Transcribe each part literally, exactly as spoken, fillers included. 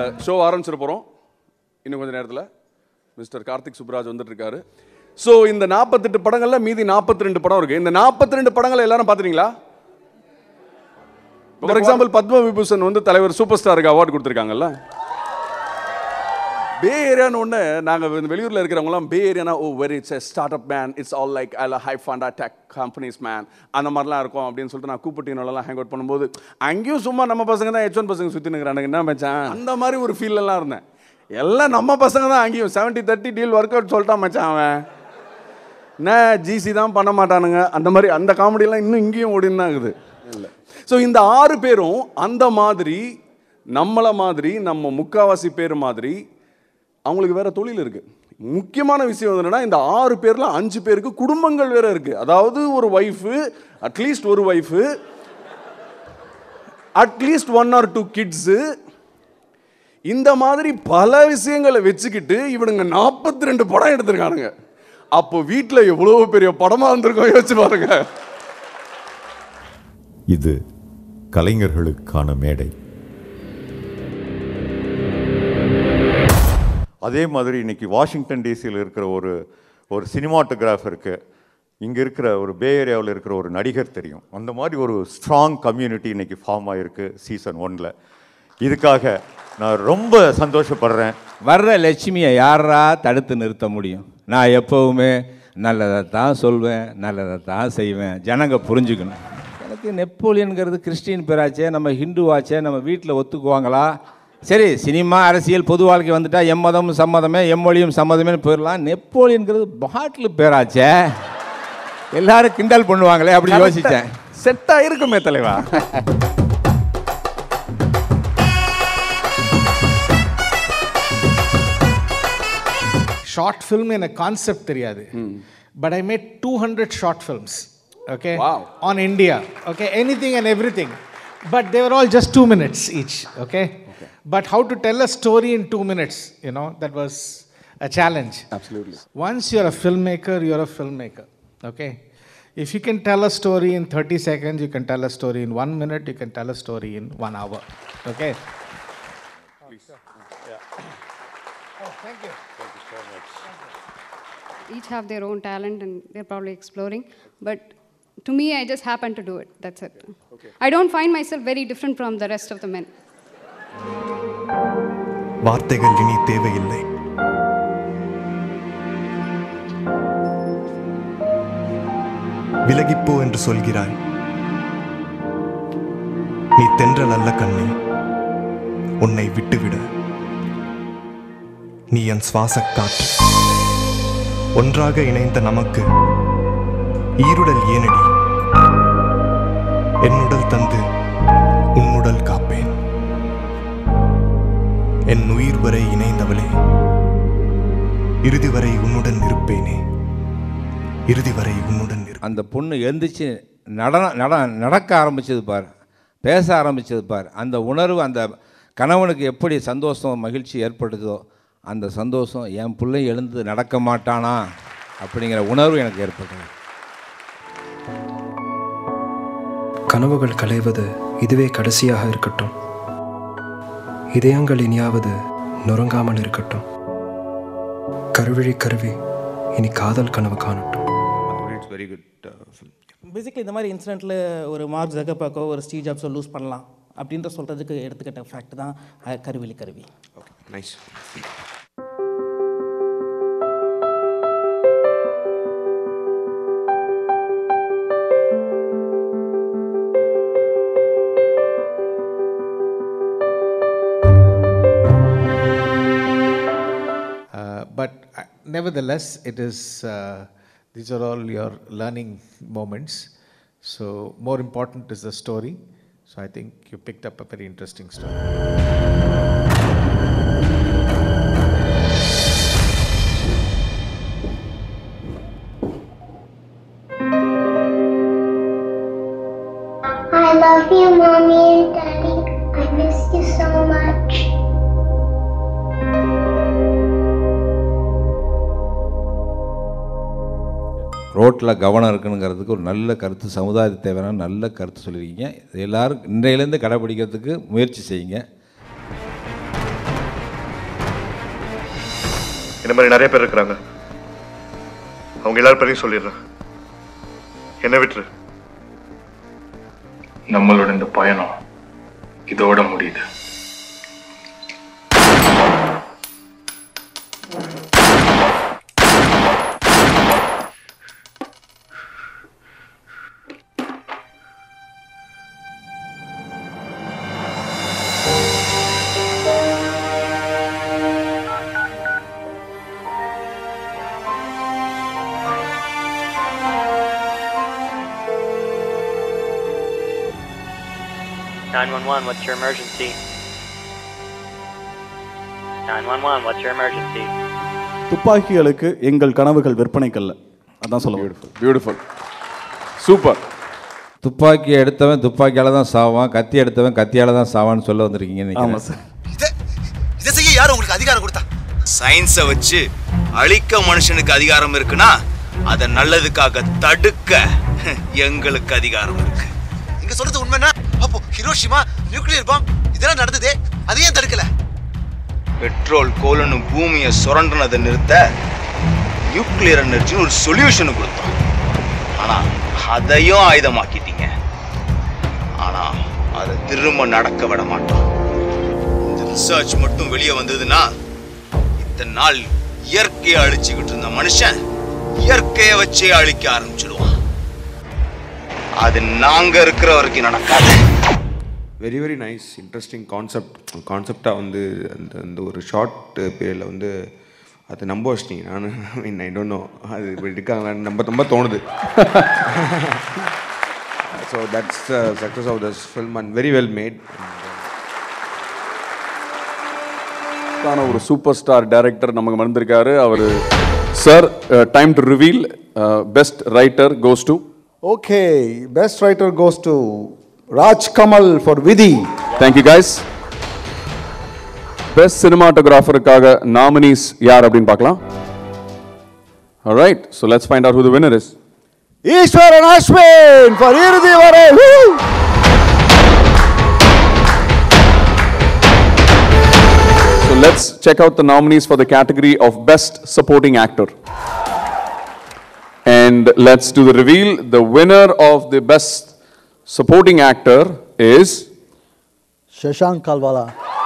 Show ஆரம்பிச்சிட போகிறோம் இன்னும் கொஞ்சம் நேரத்தில். மிஸ்டர் கார்த்திக் சுப்ராஜ் வந்துட்டு இருக்காரு. ஸோ இந்த நாற்பத்தெட்டு படங்களில் மீதி நாற்பத்தி ரெண்டு படம் இருக்குது. இந்த நாற்பத்தி ரெண்டு படங்களை எல்லாரும் பார்த்துறீங்களா? ஃபார் எக்ஸாம்பிள் பத்ம விபூஷன் வந்து தலைவர் சூப்பர் ஸ்டாருக்கு அவார்டு கொடுத்துருக்காங்கல்ல. பே ஏரியான்னு ஒன்று நாங்கள் வெளியூரில் இருக்கிறவங்களாம் பே ஏரியானா oh very it's a start up man, it's all like I high funda tech companies man அந்த மாதிரிலாம் இருக்கும் அப்படின்னு சொல்லிட்டு நான் கூப்பிட்டினோலாம் ஹேங் அவுட் பண்ணும்போது அங்கேயும் சும்மா நம்ம பசங்க தான் ஹெச் ஒன் பசங்க சுற்றினுங்கிறாங்க. என்ன மச்சான் அந்த மாதிரி ஒரு ஃபீல்லாம் இருந்தேன். எல்லாம் நம்ம பசங்க தான் அங்கேயும் seventy thirty deal work out சொல்லிட்டான் மச்சான். அவன் என்ன ஜிசி தான் பண்ண மாட்டானுங்க அந்த மாதிரி அந்த காமெடியெல்லாம் இன்னும் இங்கேயும் ஓடின்னு தான் இருக்குது. இல்லை ஸோ இந்த ஆறு பேரும் அந்த மாதிரி நம்மளை மாதிரி நம்ம முக்காவாசி பேர் மாதிரி அவங்களுக்கு வேற தொழில் இருக்கு. முக்கியமான விஷயம் என்னன்னா இந்த ஆறு பேர்ல அஞ்சு பேருக்கு குடும்பங்கள் வேற இருக்கு. அதாவது ஒரு ஒய்ஃபு, அட்லீஸ்ட் ஒரு wife, at least one or two kids, இந்த மாதிரி பல விஷயங்களை வச்சுக்கிட்டு இவனுங்க நாற்பத்தி ரெண்டு படம் எடுத்திருக்கானுங்க. அப்போ வீட்டில் எவ்வளவு பெரிய படமா இருந்திருக்கோம் யோசிச்சு பாருங்க. இது கலைஞர்களுக்கான மேடை. அதே மாதிரி இன்னைக்கு வாஷிங்டன் டிசியில் இருக்கிற ஒரு ஒரு சினிமாட்டோகிராஃபருக்கு இங்கே இருக்கிற ஒரு பே ஏரியாவில் இருக்கிற ஒரு நடிகர் தெரியும். அந்த மாதிரி ஒரு ஸ்ட்ராங் கம்யூனிட்டி இன்னைக்கு ஃபார்ம் ஆகிருக்கு சீசன் ஒன்னில். இதுக்காக நான் ரொம்ப சந்தோஷப்படுறேன். வர்ற லட்சுமியை யாரா தடுத்து நிறுத்த முடியும்? நான் எப்போவுமே நல்லதை தான் சொல்வேன், நல்லதை தான் செய்வேன். ஜனங்க புரிஞ்சுக்கணும். எனக்கு நெப்போலியனுங்கிறது கிறிஸ்டின் பேராச்சே, நம்ம ஹிந்துவாச்சே, நம்ம வீட்டில் ஒத்துக்குவாங்களா? சரி, சினிமா அரசியல் பொது வாழ்க்கை வந்துட்டா எம்மதமும் சம்மதமே எம்மொழியும் சம்மதமே போயிடலாம். நெப்போலியனுங்கிறது பாட்டில் பேராச்சே, எல்லாரும் கிண்டல் பண்ணுவாங்களே அப்படி யோசித்தேன். செட்டாக இருக்குமே தலைவா. ஷார்ட் ஃபில்ம் எனக்கு கான்செப்ட் தெரியாது. But I made two hundred short films. Okay, wow. On India, okay, anything and everything, but they were all just two minutes each. Okay? Okay, but how to tell a story in two minutes, you know, that was a challenge. Absolutely. Once you're a filmmaker, you're a filmmaker. Okay, if you can tell a story in thirty seconds, you can tell a story in one minute, you can tell a story in one hour. Okay. Please. Yeah. Oh, thank you. Thank you so much. Each have their own talent and they're probably exploring, but to me, I just happen to do it. That's it. Okay. I don't find myself very different from the rest of the men. வார்த்தைகள் இனி தேவையில்லை. விலகிப்போ என்று சொல்கிறாய். நீ தென்றல் அல்ல கண்ணே, உன்னை விட்டுவிட. நீ என் சுவாசக் காற்று. ஒன்றாக இணைந்த நமக்கு ஈருடல் ஏனடி? என்னுடல் தந்து உன்னுடல் காப்பேன். என் உயிர் வரை இணைந்தவளே, இறுதி வரை உன்னுடன் இருப்பேனே, இறுதி வரை உன்னுடன் இரு. அந்த பொண்ணு எழுந்திரிச்சு நடன நட நடக்க ஆரம்பிச்சது பார், பேச ஆரம்பிச்சது பார். அந்த உணர்வு அந்த கணவனுக்கு எப்படி சந்தோஷம் மகிழ்ச்சி ஏற்படுதோ அந்த சந்தோஷம் என் பிள்ளை எழுந்து நடக்க மாட்டானா அப்படிங்கிற உணர்வு எனக்கு ஏற்பட்டது. கனவுகள் களைவது இதுவே கடைசியாக இருக்கட்டும். இதயங்கள் இனியாவது நொறுங்காமல் இருக்கட்டும். கருவிழி கருவி இனி காதல் கனவு காணட்டும். It's very good film. Basically இந்த மாதிரி இன்சிடெண்ட்டில் ஒரு மார்க் ஜக்கர்பர்க்கோ ஒரு ஸ்டீவ் ஜாப்ஸோ லூஸ் பண்ணலாம் அப்படின்ற சொல்கிறதுக்கு எடுத்துக்கிட்ட ஃபேக்ட் தான் கருவிழி கருவி. Okay, nice. But uh, nevertheless, it is, uh, these are all your learning moments. So more important is the story. So I think you picked up a very interesting story. I love you, Mommy and Daddy. I miss you so much. ரோட்டில் கவனம் இருக்குனுங்கிறதுக்கு ஒரு நல்ல கருத்து, சமுதாயத்துக்கு தேவையான நல்ல கருத்து சொல்லியிருக்கீங்க. எல்லோரும் இன்றையிலேருந்து கடைப்பிடிக்கிறதுக்கு முயற்சி செய்யுங்க. இந்த மாதிரி நிறைய பேர் இருக்கிறாங்க. அவங்க எல்லாரும் பற்றியும் சொல்லிடுறேன். என்ன விட்டுரு. நம்மளோட இந்த பயணம் இதோட முடியுது. nine one one, what's your emergency? nine one one, what's your emergency? துப்பாக்கிகளுக்கு எங்கள் கனவுகள் விற்பனைக்கல்ல. அதான் சொல்ல. Beautiful beautiful super. துப்பாக்கி எடுத்தவன் துப்பாக்கியால தான் சாவான், கத்தி எடுத்தவன் கத்தியால தான் சாவான்னு சொல்ல வந்திருக்கீங்க. ஆமாம் சார். இதை இதை செய்ய யார் உங்களுக்கு அதிகாரம் கொடுத்தா? சயின்ஸை வச்சு அழிக்க மனுஷனுக்கு அதிகாரம் இருக்குன்னா அதை நல்லதுக்காக தடுக்க எங்களுக்கு அதிகாரம் இருக்கு. இங்க சொல்றது உண்மைன்னா அப்போ ஹிரோஷிமா நியூக்ளியர் பாம் இதெல்லாம் நடந்ததே, அதை ஏன் தடுக்கல? பெட்ரோல் கோலனும் பூமியை சுரண்டனதை நிறுத்த நியூக்ளியர் எனர்ஜி ஒரு சொல்யூஷன் கொடுத்தோம். ஆனா அதையும் ஆயுதமாக்கிட்டீங்க. ஆனா அதை திரும்ப நடக்க விட மாட்டோம். இந்த ரிசர்ச் மட்டும் வெளியே வந்ததுன்னா இத்தனை நாள் இயற்கையை அழிச்சுக்கிட்டு இருந்த மனுஷன் இயற்கையை வச்சே அழிக்க ஆரம்பிச்சிடுவான். அது நாங்க இருக்கிற வரைக்கும் நடக்காது. Very very nice interesting concept. கான்செப்டாக வந்து அந்த அந்த ஒரு ஷார்ட் பீரியடில் வந்து அதை நம்ப வச்சிட்டீங்க. நான் ஐ மீன் ஐ டோன்ட் நோ அது இப்படி இருக்காங்களான்னு நம்ப ரொம்ப தோணுது. So that's the success of this film and very well made. ஒரு சூப்பர் ஸ்டார் டைரக்டர் நமக்கு வந்திருக்காரு. அவர் sir time to reveal best writer goes to. Okay, best writer goes to Raj Kamal for Vidhi. Thank you guys. Best cinematographer காக nominees யார் அப்படினு பார்க்கலாம். All right, so let's find out who the winner is. Ishwaran Ashwin for Irudhi Varai. So let's check out the nominees for the category of best supporting actor. And let's do the reveal. The winner of the best supporting actor is Shashank Kalwala.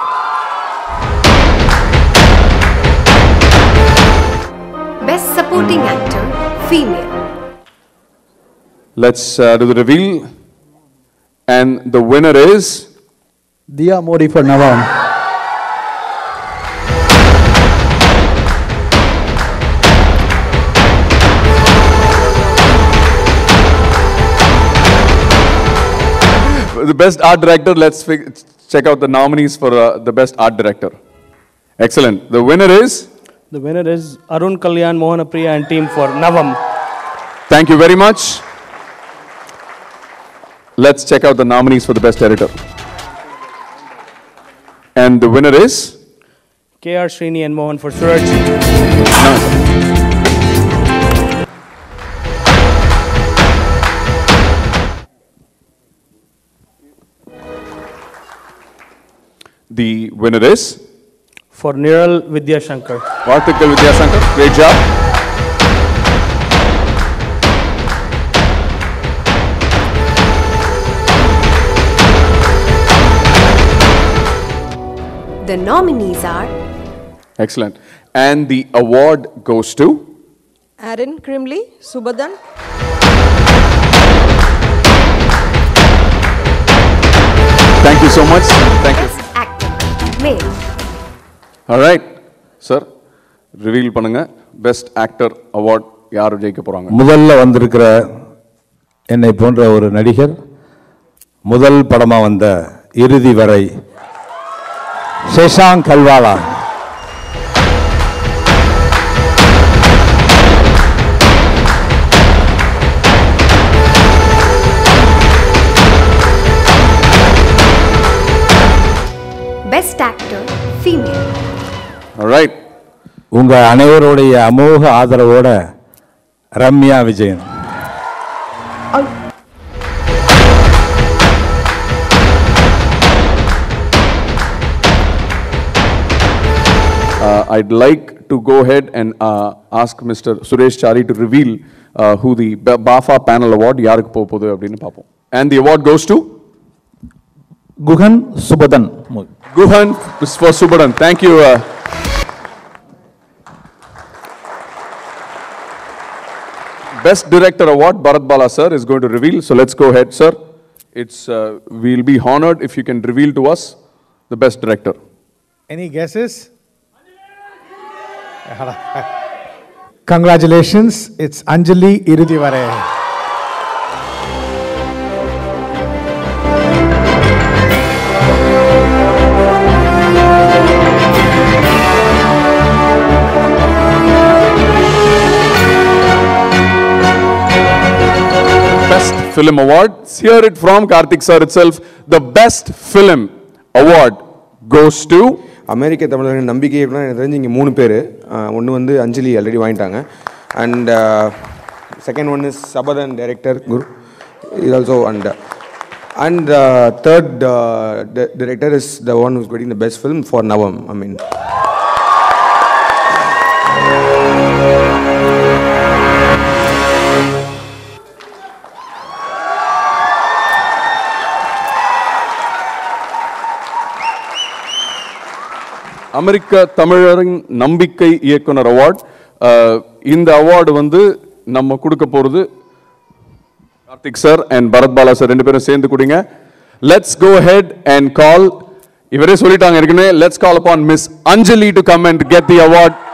Best supporting actor, female. Let's uh, do the reveal. And the winner is Diya Modi for Navam. The best art director, let's check out the nominees for uh, the best art director. Excellent. The winner is? The winner is Arun Kalyan Mohanapriya and team for Navam. Thank you very much. Let's check out the nominees for the best editor. And the winner is? K R Srini and Mohan for Suraj. The winner is? For Niral Vidyashankar. Vartikal Vidyashankar, great job. The nominees are? Excellent. And the award goes to? Aaron Krimley, Subhadan. Thank you so much. Thank you. Male. All right, sir. Reveal பண்ணுங்க. Best actor award யார் ஜெயிக்க போறாங்க? முதல்ல வந்திருக்கிற என்னை போன்ற ஒரு நடிகர் முதல் படமா வந்த இறுதி வரை Shashank கல்வாலா. Best actor, female. All right. உங்க அனைவருடைய அமோக ஆதரவோட Ramya Vijayan. uh, I'd like to go ahead and uh, ask Mister Suresh Chari to reveal uh, who the B- BAFA panel award யாருக்கு போக போகுது அப்படின்னு பார்ப்போம். And the award goes to Guhan Subhadan. Guhan for Subhadan. Thank you. Uh, Best Director Award, Bharat Bala sir is going to reveal. So let's go ahead, sir. It's uh, we'll be honored if you can reveal to us the Best Director. Any guesses? Congratulations, it's Anjali Irudivare. Best Film Award. Let's hear it from Karthik sir itself. The Best Film Award goes to அமெரிக்க தமிழர்கள் நம்பிக்கை அப்படின்னா எனக்கு தெரிஞ்சு இங்கே மூணு பேர். ஒன்று வந்து அஞ்சலி ஆல்ரெடி வாங்கிட்டாங்க. அண்ட் செகண்ட் ஒன் இஸ் சபதன் director Guru is also and and third director is the one who's getting the best film for Navam. I மீன் அமெரிக்க தமிழரின் நம்பிக்கை இயக்குனர் அவார்ட். இந்த அவார்டு வந்து நம்ம கொடுக்க போறது Karthik sir and Bharath Bala sir ரெண்டு பேரும் சேர்ந்து கொடுங்க. Let's go ahead and call, இவரே சொல்லிட்டாங்க ஏற்கனவே, let's call upon miss Anjali to come and get the award.